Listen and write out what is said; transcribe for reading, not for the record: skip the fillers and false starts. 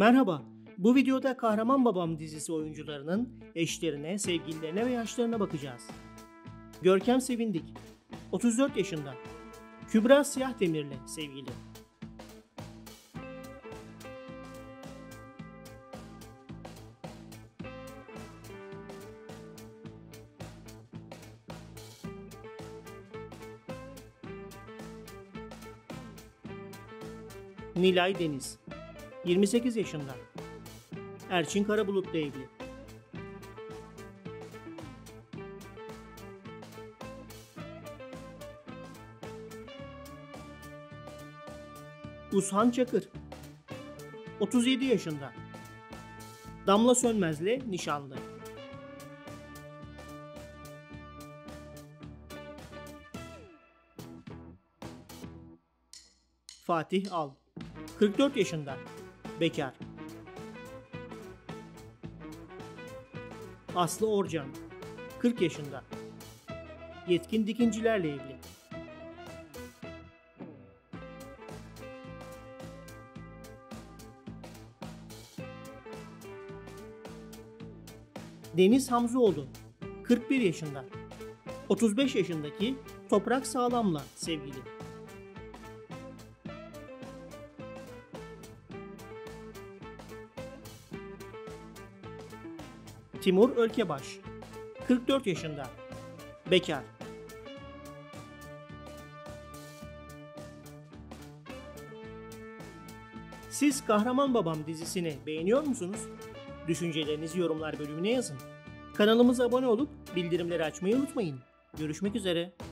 Merhaba, bu videoda Kahraman Babam dizisi oyuncularının eşlerine, sevgililerine ve yaşlarına bakacağız. Görkem Sevindik, 34 yaşında. Kübra Siyahdemir'le sevgili. Nilay Deniz, 28 yaşında. Erçin Karabulut'la evli. Uzhan Çakır, 37 yaşında. Damla Sönmez'le nişanlı. Fatih Al, 44 yaşında. Bekar. Aslı Orcan, 40 yaşında. Yetkin dikincilerle evli. Deniz Hamzoğlu, 41 yaşında. 35 yaşındaki Toprak Sağlam'la sevgili. Timur Ölkebaş, 44 yaşında. Bekar. Siz Kahraman Babam dizisini beğeniyor musunuz? Düşüncelerinizi yorumlar bölümüne yazın. Kanalımıza abone olup bildirimleri açmayı unutmayın. Görüşmek üzere.